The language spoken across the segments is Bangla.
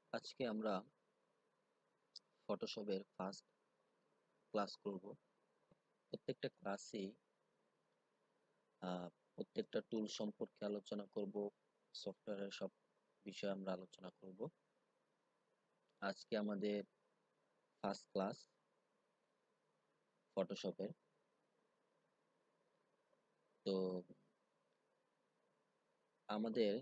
আজকে আমরা ফটোশপের ফার্স্ট ক্লাস করব। প্রত্যেকটা ক্লাসে প্রত্যেকটা টুল সম্পর্কে আলোচনা করব, সফটওয়্যারের সব বিষয়ে আমরা আলোচনা করব। আজকে আমাদের ফার্স্ট ক্লাস ফটোশপের। তো আমাদের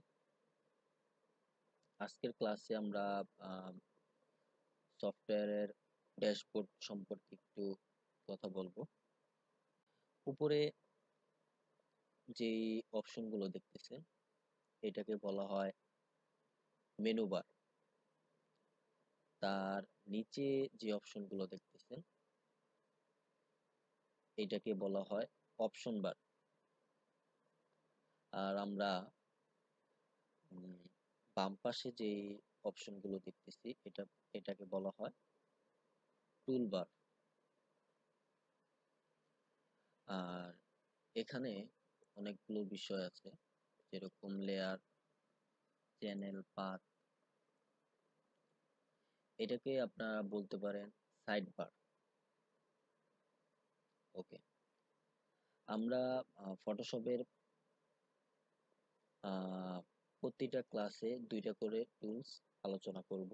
আজকের ক্লাসে আমরা সফটওয়্যারের ড্যাশবোর্ড সম্পর্কে একটু কথা বলবো। উপরে যেই অপশনগুলো দেখতেছেন এটাকে বলা হয় মেনু বার। তার নিচে যে অপশনগুলো দেখতেছেন এটাকে বলা হয় অপশন বার। আর আমরা বাম পাশে যে অপশনগুলো দেখতেছি এটাকে বলা হয় টুল বার। আর এখানে অনেকগুলো বিষয় আছে, যেরকম লেয়ার, চ্যানেল, পাথ। এটাকে আপনারা বলতে পারেন সাইড বার। ওকে, আমরা ফটোশপের প্রতিটা ক্লাসে 2টা করে টুলস আলোচনা করব।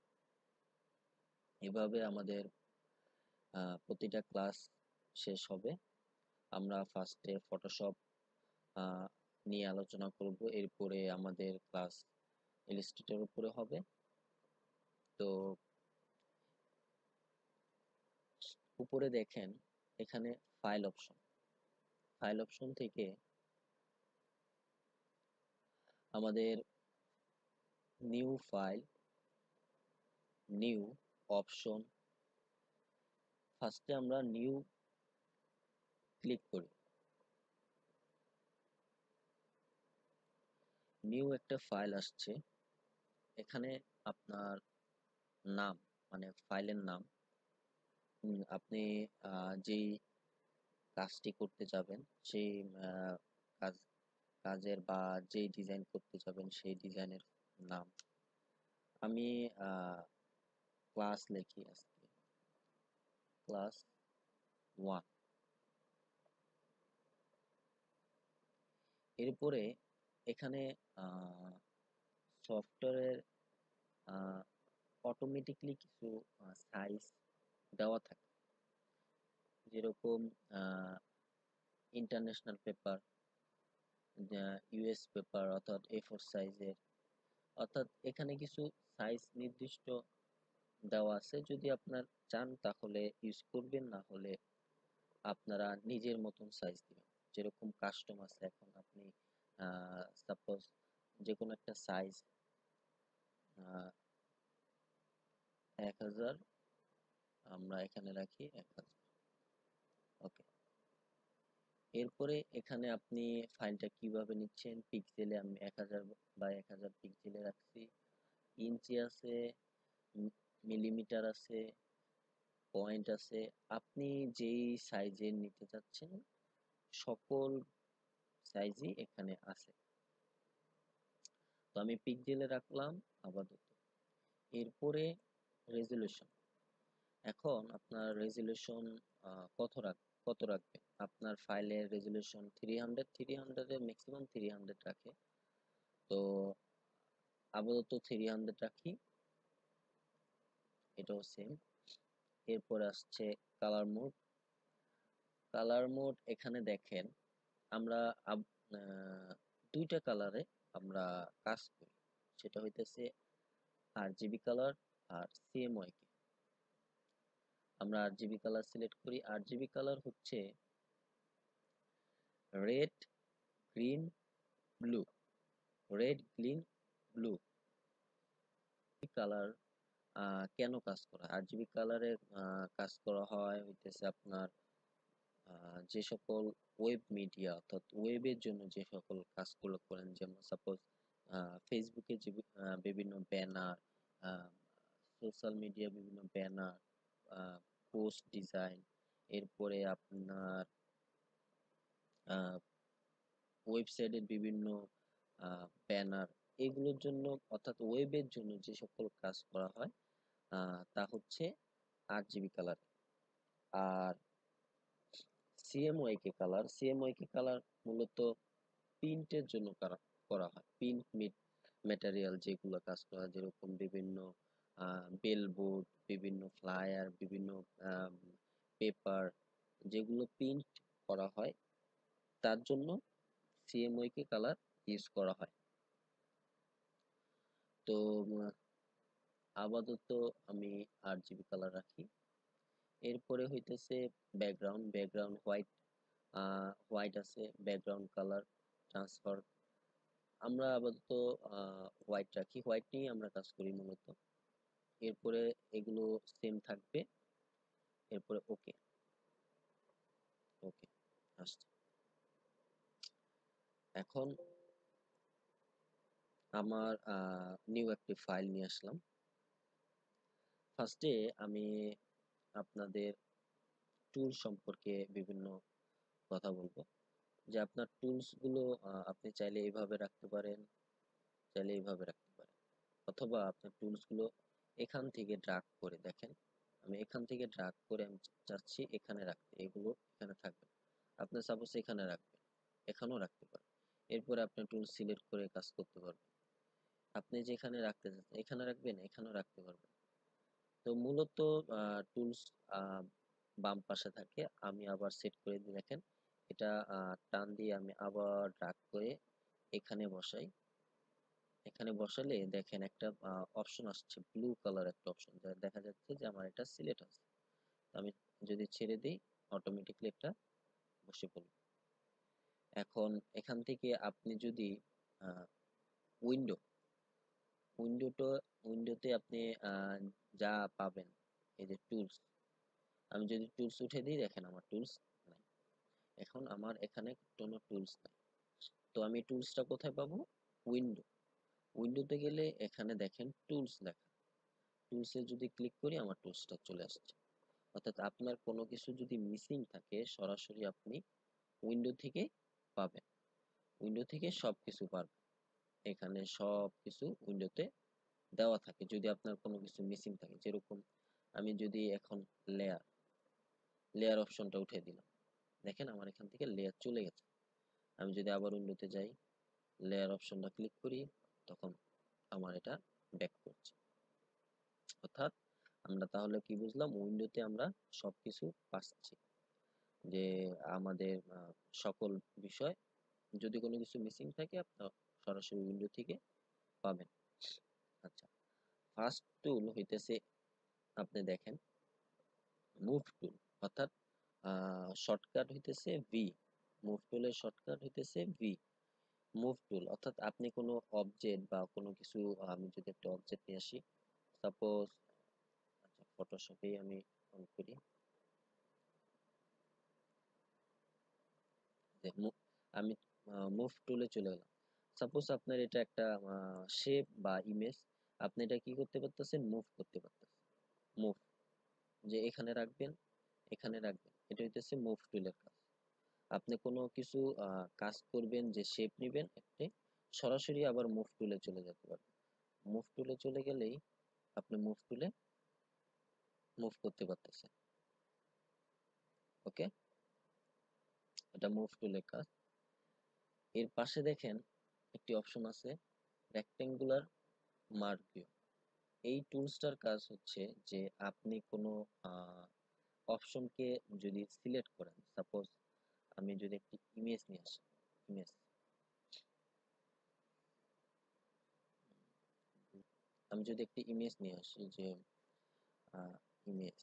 এভাবে আমাদের প্রতিটা ক্লাস শেষ হবে। আমরা ফার্স্টে ফটোশপ নিয়ে আলোচনা করব, এরপরে আমাদের ক্লাস ইলাস্ট্রেটর উপরে হবে। তো উপরে দেখেন এখানে ফাইল অপশন থেকে আমাদের নিউ ফাইল, নিউ অপশন। ফার্স্টে আমরা নিউ ক্লিক করি। নিউ একটা ফাইল আসছে। এখানে আপনার নাম, মানে ফাইলের নাম, আপনি যেই কাজটি করতে যাবেন সেই কাজ কাজের বা যেই ডিজাইন করতে যাবেন সেই ডিজাইনের নাম। আমি ক্লাস লিখি আজকে ক্লাস 1। এরপরে এখানে সফটওয়্যারের অটোমেটিকলি কিছু সাইজ দেওয়া থাকে, যেরকম ইন্টারন্যাশনাল পেপার, ইউএস পেপার অর্থাৎ A4 সাইজের। অর্থাৎ এখানে কিছু সাইজ নির্দিষ্ট দেওয়া আছে। যদি আপনার চান তাহলে ইউজ করবেন, না হলে আপনারা নিজের মতন সাইজ দিবেন। যেরকম কাস্টম আছে, এখন আপনি সাপোজ যে কোনো একটা সাইজ 1000 আমরা এখানে রাখি 1000। ওকে, এরপরে এখানে আপনি ফাইলটা কিভাবে নিচ্ছেন, পিক্সেলে আমি 1000 বাই 1000 পিক্সেলে রাখছি। ইঞ্চি আছে, মিলিমিটার আছে, পয়েন্ট আছে। আপনি যেই সাইজের নিতে চাচ্ছেন সকল সাইজই এখানে আছে। তো আমি পিক্সেলে রাখলাম আপাতত। এরপরে রেজুলেশন। এখন আপনার রেজুলেশন কত রাখবেন? আপনার ফাইলের রেজুলেশন 300 এর ম্যাক্সিমাম 300 রাখে। তো আপাতত 300 রাখি, এটাও সেম। এরপরে আসছে কালার মোড। এখানে দেখেন আমরা 2টা কালারে আমরা কাজ করি, সেটা হইতেছে RGB কালার আর CMYK। আমরা RGB কালার সিলেক্ট করি। RGB কালার হচ্ছে red, green, blue. Red, green, blue colour কেন কাজ করা হয়? RGB কালারের কাজ করা হয় হইতেছে আপনার যে সকল ওয়েব মিডিয়া অর্থাৎ ওয়েবের জন্য যে সকল কাজগুলো করেন, যেমন সাপোজ ফেসবুকে যে বিভিন্ন ব্যানার, সোশ্যাল মিডিয়া বিভিন্ন ব্যানার, পোস্ট ডিজাইন, এরপরে আপনার ওয়েবসাইটের বিভিন্ন ব্যানার, এগুলোর জন্য অর্থাৎ ওয়েবের জন্য যে সকল কাজ করা হয় তা হচ্ছে 8 জিবি কালার। আর সিএমওয়াইকে কালার, সিএমওয়াইকে কালার মূলত প্রিন্টের জন্য করা হয়। প্রিন্ট ম্যাটেরিয়াল যেগুলো কাজ করা হয়, যেরকম বিভিন্ন বেলবোর্ড, বিভিন্ন ফ্লায়ার, বিভিন্ন পেপার, যেগুলো প্রিন্ট করা হয় তার জন্য সিএমওয়াইকে কালার ইউজ করা হয়। তো আপাতত আমি 8 জিবি কালার রাখি। এরপরে হইতেছে ব্যাকগ্রাউন্ড, ব্যাকগ্রাউন্ড হোয়াইট, হোয়াইট আছে ব্যাকগ্রাউন্ড কালার ট্রান্সফার। আমরা আপাতত হোয়াইট রাখি, হোয়াইট নিয়ে আমরা কাজ করি মূলত। এরপরে এগুলো সেম থাকবে। এরপরে ওকে, ওকে আসছে। এখন আমার নিউ একটি ফাইল নিয়ে আসলাম। ফার্স্টে আমি আপনাদের টুল সম্পর্কে বিভিন্ন কথা বলবো, যে আপনার টুলস গুলো আপনি চাইলে এইভাবে রাখতে পারেন, চাইলে এইভাবে রাখতে পারেন, অথবা আপনার টুলস গুলো এখান থেকে ড্রাগ করে দেখেন। আমি এখান থেকে ড্রাগ করে আমি চাচ্ছি এখানে রাখতে, এগুলো এখানে থাকবে। আপনি সাপোজ এখানে রাখবেন, এখানেও রাখতে পারেন। এরপরে আপনি টুল সিলেক্ট করে কাজ করতে পারবেন। আপনি যেখানে রাখতে চাচ্ছেন এখানে রাখবেন, এখানেও রাখতে পারবেন। তো মূলত টুলস বাম পাশে থাকে। আমি আবার সেট করে দিই, দেখেন এটা টান দিয়ে আমি আবার ড্রাগ করে এখানে বসাই। এখানে বসালে দেখেন একটা অপশন আসছে, ব্লু কালার একটা অপশন, দেখা যাচ্ছে যে আমার এটা সিলেক্ট আছে। আমি যদি ছেড়ে দিই অটোমেটিকলি এটা বসে পড়বে। এখন এখান থেকে আপনি যদি উইন্ডো উইন্ডোটা উইন্ডোতে আপনি যা পাবেন, এই যে টুলস, আমি যদি টুলস উঠে দিই দেখেন আমার টুলস নাই। এখন আমার এখানে কোনো টুলস নাই। তো আমি টুলসটা কোথায় পাবো? উইন্ডো, উইন্ডোতে গেলে এখানে দেখেন টুলস লেখা। টুলসে যদি ক্লিক করি আমার টুলসটা চলে আসছে। অর্থাৎ আপনার কোনো কিছু যদি মিসিং থাকে সরাসরি আপনি উইন্ডো থেকে পাবেন, উইন্ডো থেকে সবকিছু পাবেন। এখানে সবকিছু উইন্ডোতে দেওয়া থাকে। যদি আপনার কোনো কিছু মিসিং থাকে, যেরকম আমি যদি এখন লেয়ার লেয়ার অপশনটা উঠে দিলাম, দেখেন আমার এখান থেকে লেয়ার চলে গেছে। আমি যদি আবার উইন্ডোতে যাই, লেয়ার অপশনটা ক্লিক করি, তখন আমার এটা ব্যাক করছে। অর্থাৎ আমরা তাহলে কি বুঝলাম? উইন্ডোতে আমরা সবকিছু পাচ্ছি, যে আমাদের সকল বিষয়, যদি কোনো কিছু মিসিং থাকে আপনার সরাসরি উইন্ডো থেকে পাবেন। আচ্ছা, ফার্স্ট টুল হইতেছে, আপনি দেখেন মুভ টুল, অর্থাৎ শর্টকাট হইতেছে ভি। মুভ টুলের শর্টকাট হইতেছে ভি। মুভ টুল অর্থাৎ আপনি কোনো অবজেক্ট বা কোনো কিছু, আমি যদি একটা অবজেক্ট নিয়ে আসি, সাপোজ আচ্ছা ফটোশপেই আমি অন করি, যে আমি মুভ টুলে চলে গেলাম। সাপোজ আপনার এটা একটা শেপ বা ইমেজ, আপনি এটা কি করতে পারতেছেন? মুভ করতে পারতেছেন। মুভ, যে এখানে রাখবেন, এখানে রাখবেন, এটা হইতেছে মুভ টুলের কাজ। আপনি কোনো কিছু কাজ করবেন, যে শেপ নিবেন একটি, সরাসরি আবার মুভ টুলে চলে যেতে পারবেন। মুভ টুলে চলে গেলেই আপনি মুভ টুলে মুভ করতে পারতেছেন। ওকে, এটা মুভ টুলের কাজ। এর পাশে দেখেন একটি অপশন আছে রেক্টেঙ্গুলার মার্কিও। এই টুলসটার কাজ হচ্ছে যে আপনি কোনো অপশনকে যদি সিলেক্ট করেন, সাপোজ আমি যদি একটি ইমেজ নিয়ে আসি, ইমেজ, আমি যদি একটি ইমেজ নিয়ে আসি, যে ইমেজ,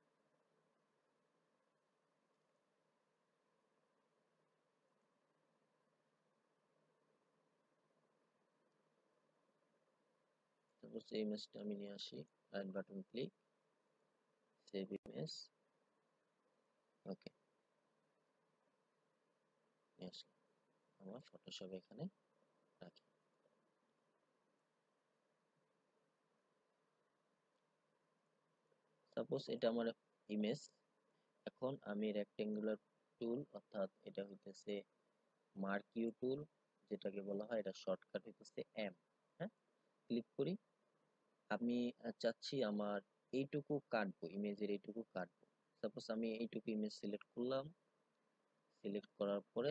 সাপোজ এই ইমেজটা আমি নিয়ে আসি, right button click, save image, okay, নিয়ে আসলাম। আমার ফটোশপ এখানে রাখি। সাপোজ এটা আমার ইমেজ। এখন আমি রেক্টেঙ্গুলার টুল, অর্থাৎ এটা হইতেছে মার্কিউ টুল, যেটাকে বলা হয়, এটা শর্টকাট হইতেছে এম। ক্লিক করি। আমি চাচ্ছি আমার এইটুকু কাটবো, ইমেজের এইটুকু কাটবো। সাপোজ আমি এইটুকু ইমেজ সিলেক্ট করলাম, সিলেক্ট করার পরে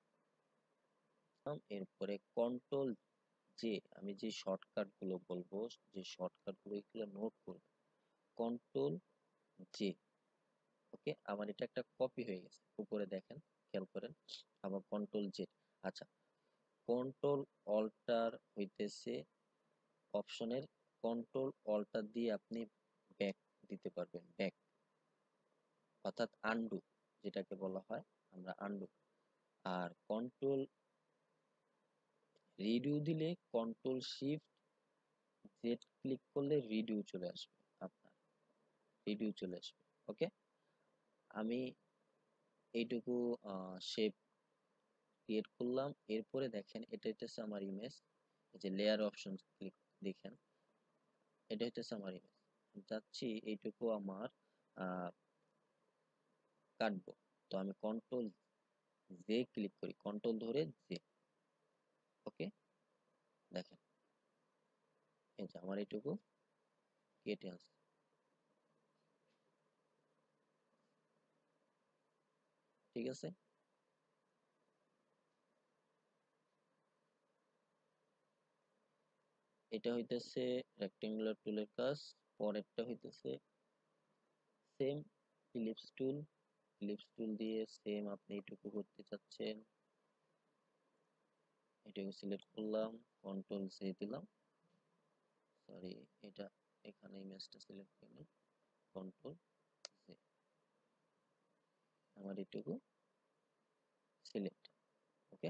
এরপরে কন্ট্রোল জে, আমি যে শর্টকাট গুলো বলবো, যে শর্টকাট গুলো এগুলো নোট করবে, কন্ট্রোল জে। ওকে, আমার এটা একটা কপি হয়ে গেছে, উপরে দেখেন, খেয়াল করেন। আবার কন্ট্রোল জেড। আচ্ছা, কন্ট্রোল অল্টার হইতেছে অপশনের, কন্ট্রোল অল্টার দিয়ে আপনি ব্যাক দিতে পারবেন, ব্যাক অর্থাৎ আনডু যেটাকে বলা হয়, আমরা আনডু। আর কন্ট্রোল রিডিউ দিলে, কন্ট্রোল শিফট জেড ক্লিক করলে রিডিউ চলে আসবে, আপনার রিডিউ চলে আসবে। ওকে, আমি এইটুকু শেপ ক্রিয়েট করলাম। এরপরে দেখেন এটা হইতেছে আমার ইমেজ, এই যে লেয়ার অপশন ক্লিক, দেখেন এটা হইতেছে আমার ইমেজ। যাচ্ছি এইটুকু আমার কাটবো, তো আমি কন্ট্রোল জে ক্লিক করি, কন্ট্রোল ধরে জে। ওকে, দেখেন এই যে আমার এইটুকু কেটে আসছে, ঠিক আছে। এটা হইতেছে রেক্টেঙ্গুলার টুলের কাজ। পরেরটা হইতেছে same ellipse tool, ellipse tool দিয়ে সেম আপনি এইটুকু করতে চাচ্ছেন, এটাকে সিলেক্ট করলাম, কন্ট্রোল জে দিলাম, সরি এটা এখানে ইমেজটা সিলেক্ট করি, কন্ট্রোল জে, আমার এটুকু সিলেক্ট। ওকে,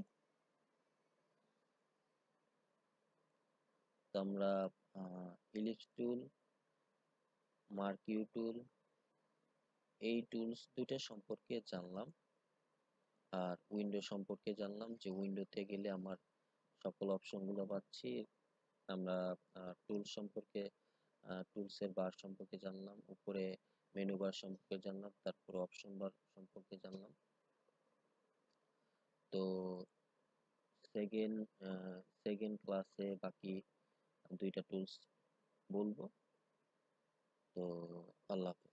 তো আমরা ইলিপস টুল, মার্কিউ টুল, এই টুলস দুটো সম্পর্কে জানলাম। আর উইন্ডো সম্পর্কে জানলাম, যে উইন্ডোতে গেলে আমার সকল অপশনগুলো পাচ্ছি। আমরা টুল সম্পর্কে, টুলসের বার সম্পর্কে জানলাম, উপরে মেনু বার সম্পর্কে জানলাম, তারপর অপশন বার সম্পর্কে জানলাম। তো সেকেন্ড সেকেন্ড ক্লাসে বাকি দুইটা টুলস বলবো। তো আল্লাহ হাফেজ।